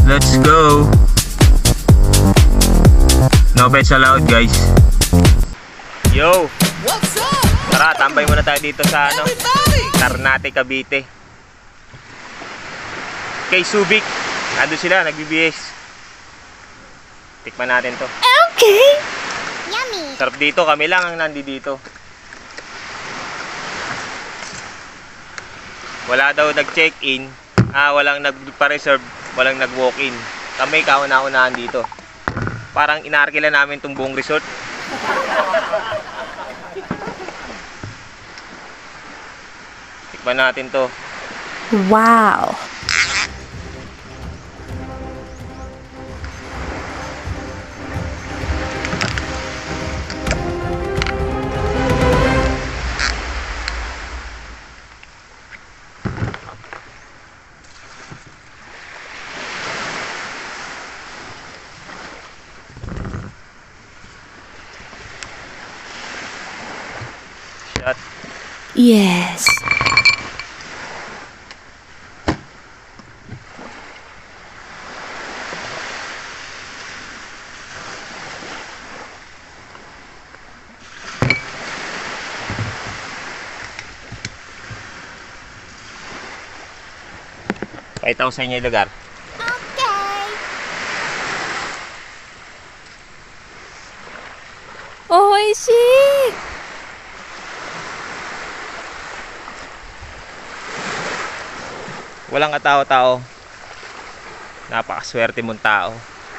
Let's go. No pets allowed, guys. Yo! What's up? Tara, tambay muna tayo dito sa ano, Ternate, Cavite. Kay Subic. Ando sila, nagbibihis. Tikman natin to. Okay. Yummy. Sarap dito, kami lang ang nandito. Wala daw nag-check-in. Walang nagpa-reserve, walang nag-walk-in. Kami kauna-unahan dito. Parang inarkila namin itong buong resort. Tikman natin to. Wow. Shot. Yes. Kahit ako sa inyo yung lugar. Okay. Oh, I see. Walang katao-tao. Napakaswerte mong tao.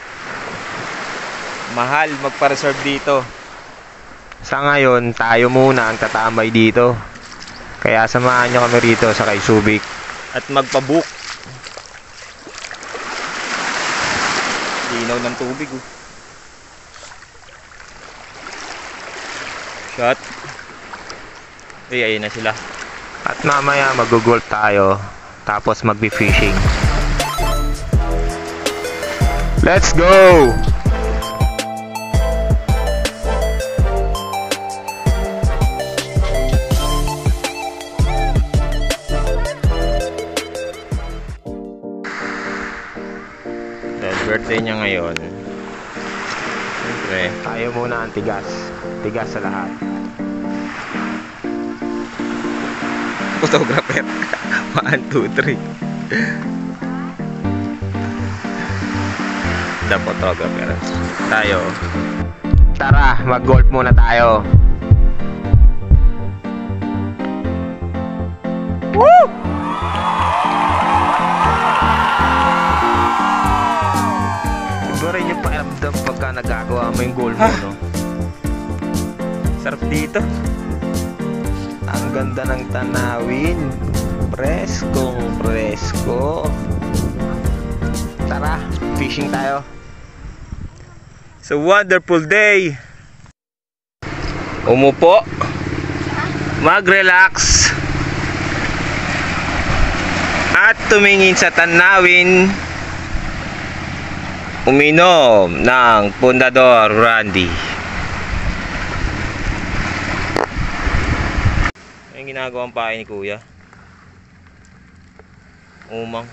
Mahal magpa-reserve dito. Sa ngayon, tayo muna ang tatambay dito. Kaya samahan nyo kami rito sa kay Subic at magpa-book. Linaw ng tubig, oh. Shot. Ayun na sila. At mamaya mag-golf tayo. Tapos magbi-fishing. Let's go! Dahil birthday niya ngayon, siyempre, tayo muna ang tigas. Tigas sa lahat. Photographer. 1, 2, 3. The photographer. Tayo. Tara, mag-golf muna tayo. Woo! Iba rin yung pakiramdam pagka nagagawa mo yung goal mo, no? Sarap dito. Ang ganda ng tanawin. Preskong presko. Tara, fishing tayo. It's a wonderful day. Umupo. Mag-relax. At tumingin sa tanawin. Uminom ng Pundador Randy. Yung ginagawang pahay ni Kuya. Umang.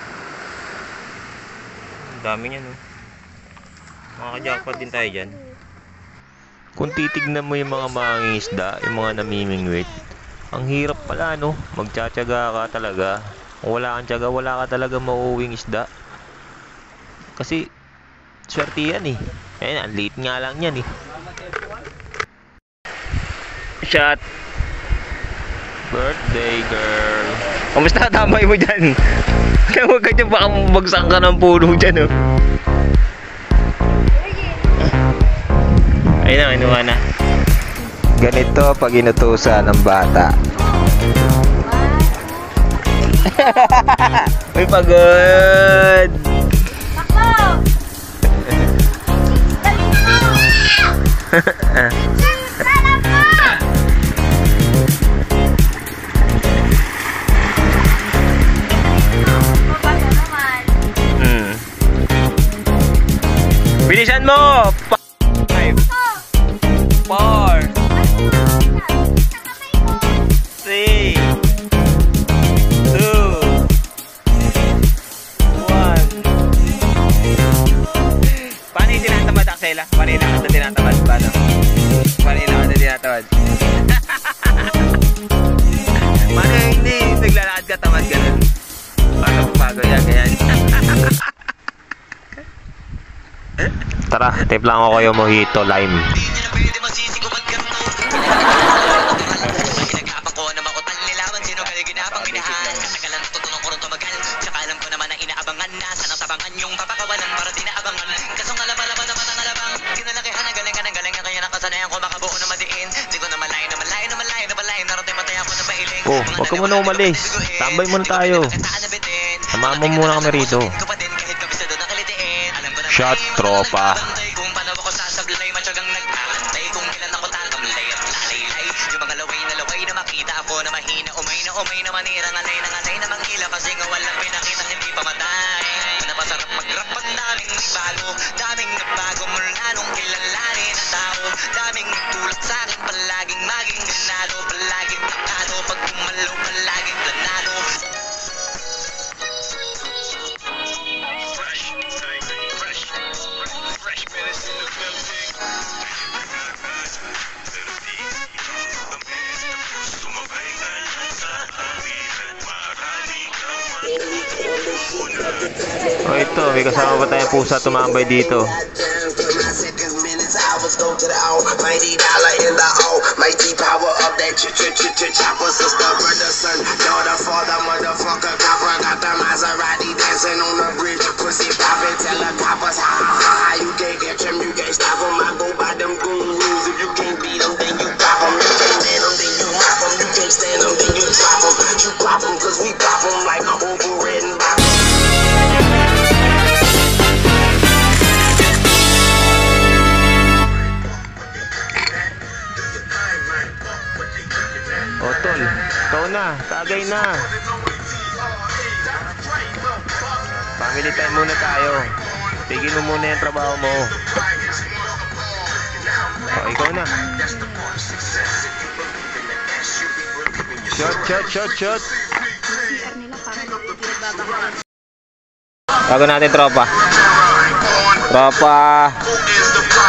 Ang dami niyan, no? Makaka-jackpot din tayo dyan. Kung titignan mo yung mga mangingisda, yung mga namimingwit, ang hirap pala, no? Magtsatsaga ka talaga. Kung wala kang tsaga, wala ka talaga mauuwing isda. Kasi swerte yan, eh. Ayun, ang liit nga lang yan, eh. Shot. Birthday girl. Kamusta tambay mo dyan? Huwag ka dyan, baka bagsak ka ng puno dyan, oh. Ayun na, inuha na. Ganito pag inutusan ng bata. Uy, pagod! Bilisan mo! 5 4 3 2 1 Manila ka tinatamad. Paano? Manila ka tinatamad. Mano hindi. Naglalakad ka, tamad ka nun. Paano pagod yan, ganyan. Tara, tip lang ako kayo mojito lime. Oh, wag ka muna umalis. Tambay muna tayo. Samahan mo muna kami rito. Shot, tropa. Daming nagbago mula nung kilalanin ang tao. Daming nagtulak sa'kin, palaging maging ganado. Palaging takado, pag kumalaw, palaging planado. Oh, ito, may kasama pa tayong pusa tumambay dito. Hours go to the out, $90 in the O. Might keep power up that chopper, sister, brother, son, daughter, father, motherfucker, copper. Got the Maserati dancing on the bridge, pussy poppin', tell the coppers, ha ha ha. You can't catch them, you can't stop them. I go by them goon rules. If you can't beat them, then you drop them. You can't man them, then you mop them. You can't stand them, then you drop them. You pop them, cause we pop them like over red and black. O, tol, ikaw na, tagay na. Family time muna tayo. Tigil mo muna yung trabaho mo. O, ikaw na. Shot. Bago natin, tropa.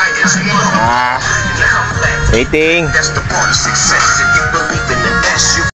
Waiting.